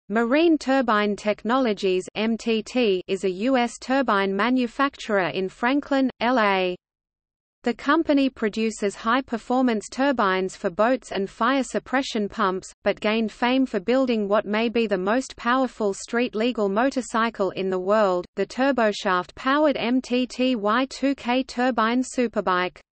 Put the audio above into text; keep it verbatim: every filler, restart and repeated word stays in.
Marine Turbine Technologies (M T T) is a U S turbine manufacturer in Franklin, L A. The company produces high-performance turbines for boats and fire suppression pumps, but gained fame for building what may be the most powerful street-legal motorcycle in the world, the turboshaft-powered M T T Y two K turbine superbike.